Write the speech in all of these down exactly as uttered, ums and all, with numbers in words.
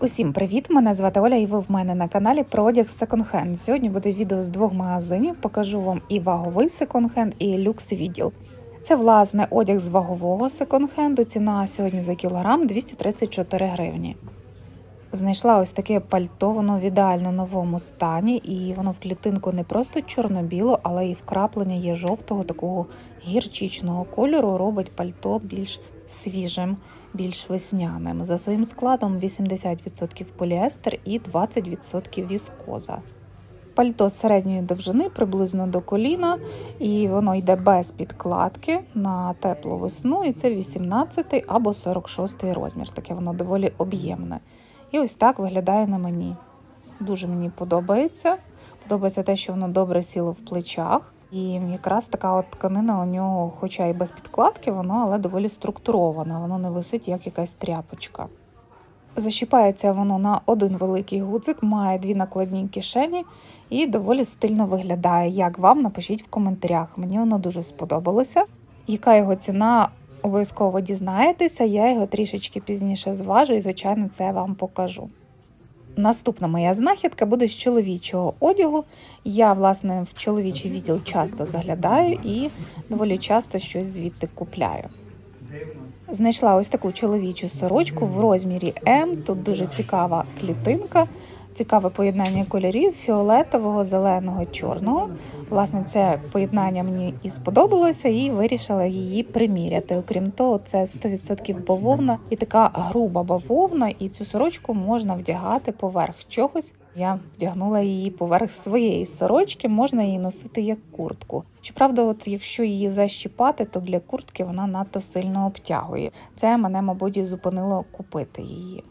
Усім привіт! Мене звати Оля і ви в мене на каналі про одяг секонд-хенд. Сьогодні буде відео з двох магазинів. Покажу вам і ваговий секонд-хенд, і люкс-відділ. Це, власне, одяг з вагового секонд-хенду. Ціна сьогодні за кілограм двісті тридцять чотири гривні. Знайшла ось таке пальто, воно в ідеально новому стані. І воно в клітинку не просто чорно-біло, але і вкраплення є жовтого, такого гірчичного кольору. Робить пальто більш свіжим, більш весняним. За своїм складом вісімдесят відсотків поліестер і двадцять відсотків віскоза. Пальто середньої довжини, приблизно до коліна, і воно йде без підкладки на теплу весну, і це вісімнадцятий або сорок шостий розмір. Таке воно доволі об'ємне. І ось так виглядає на мені. Дуже мені подобається. Подобається те, що воно добре сіло в плечах. І якраз така от тканина у нього, хоча і без підкладки, воно, але доволі структурована. Воно не висить, як якась тряпочка. Защіпається воно на один великий гудзик, має дві накладні кишені і доволі стильно виглядає. Як вам? Напишіть в коментарях. Мені воно дуже сподобалося. Яка його ціна? Обов'язково дізнаєтеся, я його трішечки пізніше зважу і, звичайно, це вам покажу. Наступна моя знахідка буде з чоловічого одягу. Я, власне, в чоловічий відділ часто заглядаю і доволі часто щось звідти купляю. Знайшла ось таку чоловічу сорочку в розмірі М. Тут дуже цікава клітинка. Цікаве поєднання кольорів фіолетового, зеленого, чорного. Власне, це поєднання мені і сподобалося, і вирішила її приміряти. Окрім того, це сто відсотків бавовна і така груба бавовна, і цю сорочку можна вдягати поверх чогось. Я вдягнула її поверх своєї сорочки, можна її носити як куртку. Щоправда, от якщо її защіпати, то для куртки вона надто сильно обтягує. Це мене, мабуть, і зупинило купити її.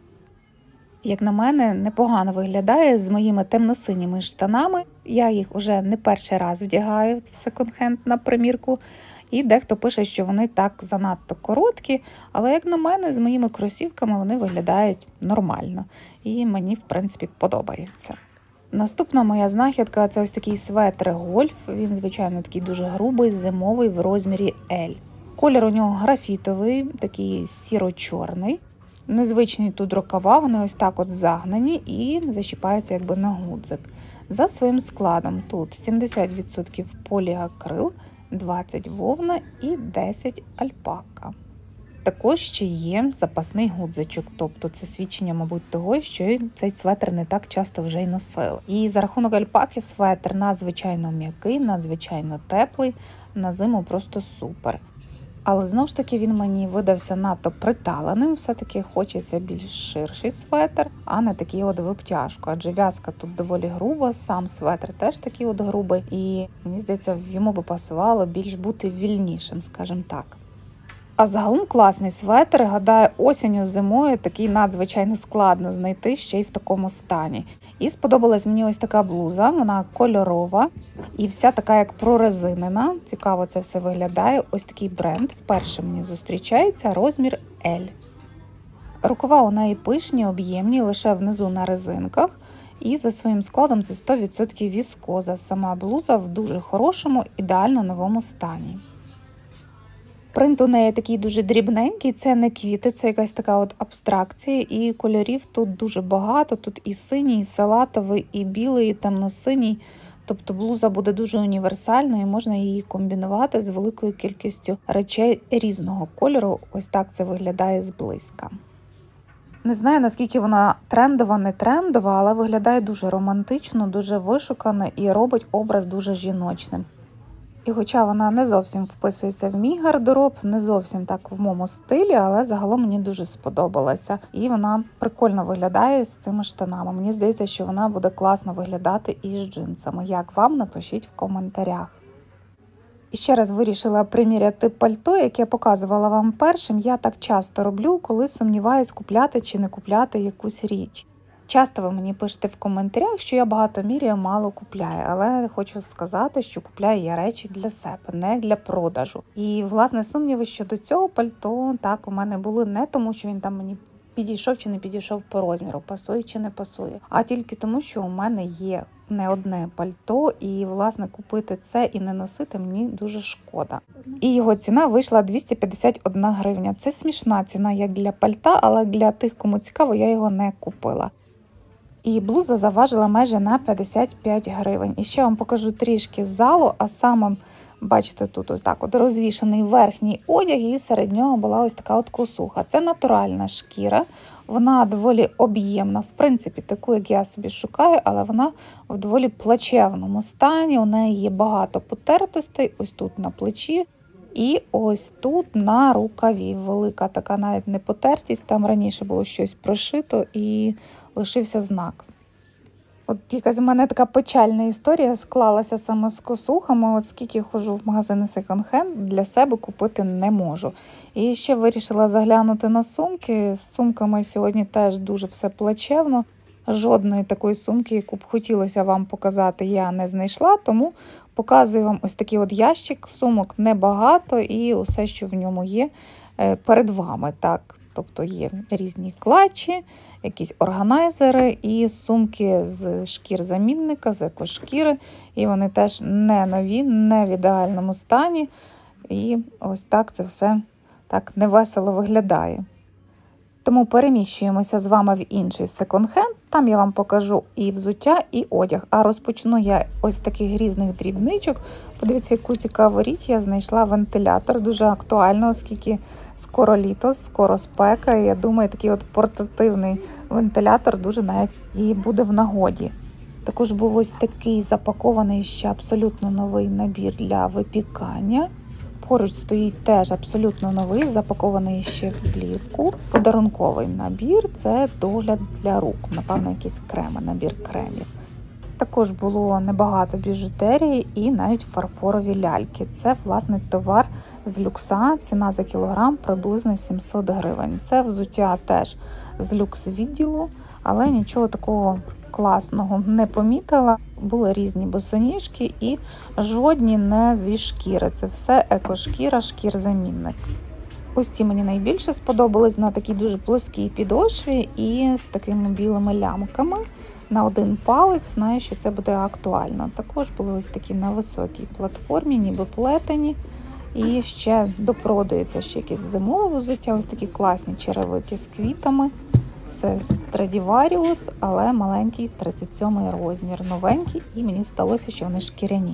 Як на мене, непогано виглядає з моїми темно-синіми штанами. Я їх вже не перший раз вдягаю в секонд-хенд на примірку. І дехто пише, що вони так занадто короткі, але, як на мене, з моїми кросівками вони виглядають нормально. І мені, в принципі, подобається. Наступна моя знахідка – це ось такий светр гольф. Він, звичайно, такий дуже грубий, зимовий, в розмірі L. Колір у нього графітовий, такий сіро-чорний. Незвичні тут рукава, вони ось так от загнані і защіпаються якби на гудзик. За своїм складом тут сімдесят відсотків поліакрил, двадцять відсотків вовна і десять відсотків альпака. Також ще є запасний гудзичок, тобто це свідчення, мабуть, того, що цей светр не так часто вже й носили. І за рахунок альпаки светр надзвичайно м'який, надзвичайно теплий, на зиму просто супер. Але, знову ж таки, він мені видався надто приталеним, все-таки хочеться більш ширший светр, а не такий от в обтяжку, адже в'язка тут доволі груба, сам светр теж такий от грубий, і, мені здається, йому би пасувало більш бути вільнішим, скажімо так. А загалом класний светр, гадаю, осінню, зимою такий надзвичайно складно знайти ще й в такому стані. І сподобалась мені ось така блуза, вона кольорова і вся така як прорезинена. Цікаво це все виглядає. Ось такий бренд вперше мені зустрічається, розмір L. Рукава у неї пишні, об'ємні, лише внизу на резинках. І за своїм складом це сто відсотків віскоза. Сама блуза в дуже хорошому, ідеально новому стані. Принт у неї такий дуже дрібненький, це не квіти, це якась така от абстракція, і кольорів тут дуже багато, тут і синій, і салатовий, і білий, і темно-синій, тобто блуза буде дуже універсальною, і можна її комбінувати з великою кількістю речей різного кольору, ось так це виглядає зблизька. Не знаю, наскільки вона трендова, не трендова, але виглядає дуже романтично, дуже вишукано і робить образ дуже жіночним. І хоча вона не зовсім вписується в мій гардероб, не зовсім так в моєму стилі, але загалом мені дуже сподобалася. І вона прикольно виглядає з цими штанами. Мені здається, що вона буде класно виглядати із джинсами. Як вам? Напишіть в коментарях. І ще раз вирішила приміряти пальто, яке я показувала вам першим. Я так часто роблю, коли сумніваюсь, купляти чи не купляти якусь річ. Часто ви мені пишете в коментарях, що я багато міряю, мало купляю, але хочу сказати, що купляю я речі для себе, не для продажу. І, власне, сумніви щодо цього пальто так у мене були не тому, що він там мені підійшов чи не підійшов по розміру, пасує чи не пасує, а тільки тому, що у мене є не одне пальто, і, власне, купити це і не носити мені дуже шкода. І його ціна вийшла двісті п'ятдесят одна гривня. Це смішна ціна як для пальта, але для тих, кому цікаво, я його не купила. І блуза заважила майже на п'ятдесят п'ять гривень. І ще вам покажу трішки залу, а саме, бачите, тут ось так от розвішаний верхній одяг, і серед нього була ось така от косуха. Це натуральна шкіра, вона доволі об'ємна, в принципі, таку, як я собі шукаю, але вона в доволі плачевному стані, у неї є багато потертостей, ось тут на плечі. І ось тут на рукаві велика така навіть не потертість, там раніше було щось прошито і лишився знак. От якась у мене така печальна історія склалася саме з косухами, от скільки ходжу в магазини секонд-хенд, для себе купити не можу. І ще вирішила заглянути на сумки, з сумками сьогодні теж дуже все плачевно. Жодної такої сумки, яку б хотілося вам показати, я не знайшла, тому показую вам ось такий от ящик, сумок небагато і усе, що в ньому є, перед вами. Так. Тобто є різні клатчі, якісь органайзери і сумки з шкір-замінника, з екошкіри. І вони теж не нові, не в ідеальному стані. І ось так це все так невесело виглядає. Тому переміщуємося з вами в інший секонд-хенд. Там я вам покажу і взуття, і одяг. А розпочну я ось з таких різних дрібничок. Подивіться, яку цікаву річ я знайшла вентилятор. Дуже актуально, оскільки скоро літо, скоро спека. І я думаю, такий от портативний вентилятор дуже навіть і буде в нагоді. Також був ось такий запакований ще абсолютно новий набір для випікання. Поруч стоїть теж абсолютно новий, запакований ще в плівку. Подарунковий набір – це догляд для рук, напевно, якісь креми, набір кремів. Також було небагато біжутерії і навіть фарфорові ляльки. Це, власне, товар з люкса, ціна за кілограм приблизно сімсот гривень. Це взуття теж з люкс-відділу, але нічого такого класного не помітила. Були різні босоніжки і жодні не зі шкіри. Це все екошкіра, шкір-замінник. Ось ці мені найбільше сподобались на такій дуже плоскій підошві і з такими білими лямками. На один палець, знаю, що це буде актуально. Також були ось такі на високій платформі, ніби плетені. І ще допродується ще якесь зимове взуття, ось такі класні черевики з квітами. Це Stradivarius, але маленький тридцять сьомий розмір, новенький, і мені здалося, що вони шкіряні.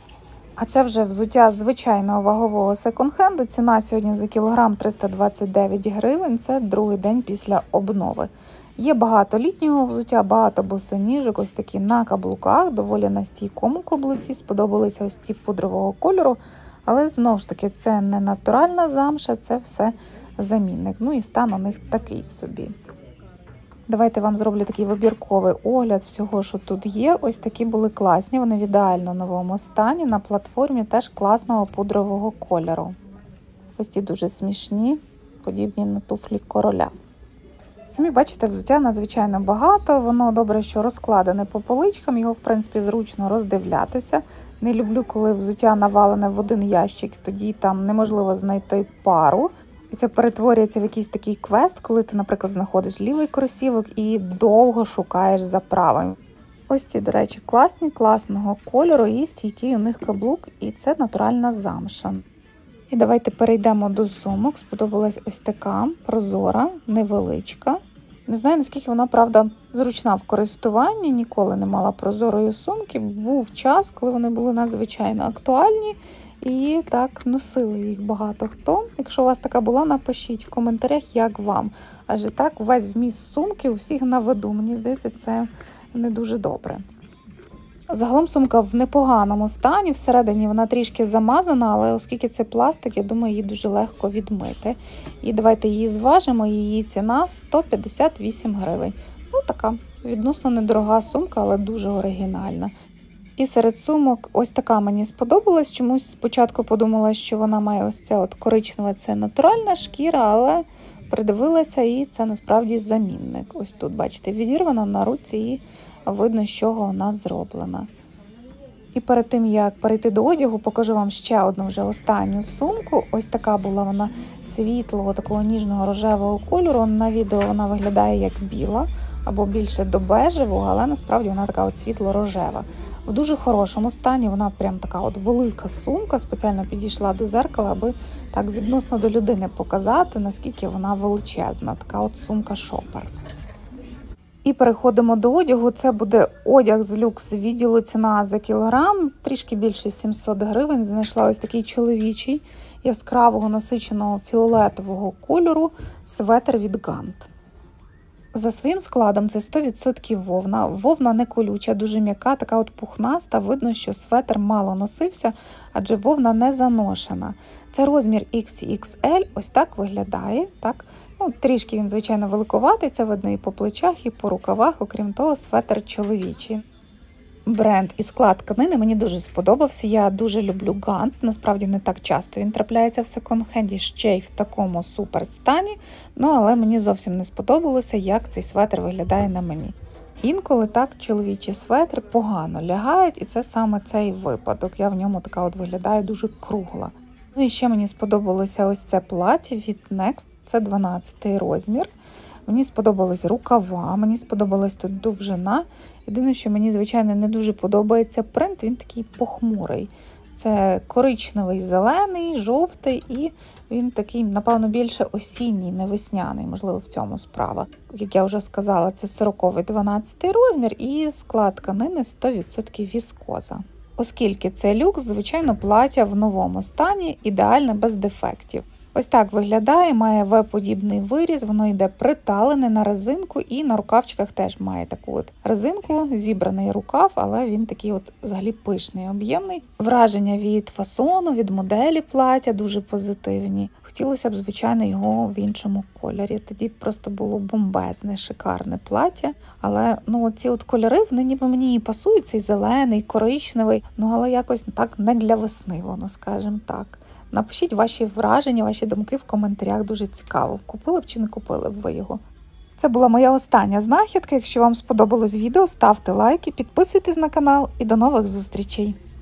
А це вже взуття звичайного вагового секонд-хенду. Ціна сьогодні за кілограм триста двадцять дев'ять гривень, це другий день після обнови. Є багато літнього взуття, багато босоніжок, ось такі на каблуках, доволі на стійкому каблуці, сподобалися ось ці пудрового кольору, але знову ж таки це не натуральна замша, це все замінник. Ну і стан у них такий собі. Давайте вам зроблю такий вибірковий огляд всього, що тут є. Ось такі були класні, вони в ідеально новому стані, на платформі теж класного пудрового кольору. Ось ті дуже смішні, подібні на туфлі короля. Самі бачите, взуття надзвичайно багато, воно добре, що розкладене по поличкам, його в принципі зручно роздивлятися. Не люблю, коли взуття навалене в один ящик, тоді там неможливо знайти пару. І це перетворюється в якийсь такий квест, коли ти, наприклад, знаходиш лівий кросівок і довго шукаєш за правим. Ось ці, до речі, класні, класного кольору і стійкий у них каблук, і це натуральна замша. І давайте перейдемо до сумок. Сподобалась ось така прозора, невеличка. Не знаю, наскільки вона, правда, зручна в користуванні, ніколи не мала прозорої сумки. Був час, коли вони були надзвичайно актуальні. І так носили їх багато хто. Якщо у вас така була, напишіть в коментарях, як вам. Адже так весь вміст сумки у всіх на виду. Мені здається, це не дуже добре. Загалом сумка в непоганому стані. Всередині вона трішки замазана, але оскільки це пластик, я думаю, її дуже легко відмити. І давайте її зважимо. Її ціна сто п'ятдесят вісім гривень. Ну, така відносно недорога сумка, але дуже оригінальна. І серед сумок ось така мені сподобалась. Чомусь спочатку подумала, що вона має ось ця от коричнева, це натуральна шкіра, але придивилася і це насправді замінник. Ось тут, бачите, відірвана на руці і видно, з чого вона зроблена. І перед тим, як перейти до одягу, покажу вам ще одну вже останню сумку. Ось така була вона світлого, такого ніжного рожевого кольору. На відео вона виглядає як біла. або більше до бежевого, але насправді вона така от світло-рожева. В дуже хорошому стані, вона прям така от велика сумка, спеціально підійшла до зеркала, аби так відносно до людини показати, наскільки вона величезна, така от сумка-шопер. І переходимо до одягу. Це буде одяг з люкс відділу, ціна за кілограм, трішки більше сімсот гривень. Знайшла ось такий чоловічий, яскравого насиченого фіолетового кольору светр від Гант. За своїм складом це сто відсотків вовна. Вовна не колюча, дуже м'яка, така от пухнаста. Видно, що светр мало носився, адже вовна не заношена. Це розмір ікс ікс ель, ось так виглядає. Так? Ну, трішки він, звичайно, великоватий, це видно і по плечах, і по рукавах, окрім того, светр чоловічий. Бренд і склад тканини мені дуже сподобався, я дуже люблю Гант, насправді не так часто він трапляється в секонд-хенді, ще й в такому супер стані, ну але мені зовсім не сподобалося, як цей светр виглядає на мені. Інколи так чоловічі светри погано лягають, і це саме цей випадок, я в ньому така от виглядаю дуже кругла. Ну і ще мені сподобалося ось це плаття від Next, це дванадцятий розмір. Мені сподобались рукава, мені сподобалась тут довжина. Єдине, що мені, звичайно, не дуже подобається принт, він такий похмурий. Це коричневий, зелений, жовтий і він такий, напевно, більше осінній, не весняний, можливо, в цьому справа. Як я вже сказала, це сороковий дванадцятий розмір і склад тканини сто відсотків віскоза. Оскільки це люкс, звичайно, плаття в новому стані, ідеальне, без дефектів. Ось так виглядає, має ве-подібний виріз, воно йде приталене на резинку і на рукавчиках теж має таку от резинку, зібраний рукав, але він такий от взагалі пишний, об'ємний. Враження від фасону, від моделі плаття дуже позитивні. Хотілося б, звичайно, його в іншому кольорі. Тоді просто було бомбезне, шикарне плаття. Але ну, ці от кольори, вони ніби мені і пасують, цей зелений, коричневий, ну але якось так не для весни, воно, скажімо так. Напишіть ваші враження, ваші думки в коментарях, дуже цікаво. Купили б чи не купили б ви його? Це була моя остання знахідка. Якщо вам сподобалось відео, ставте лайки, підписуйтесь на канал і до нових зустрічей!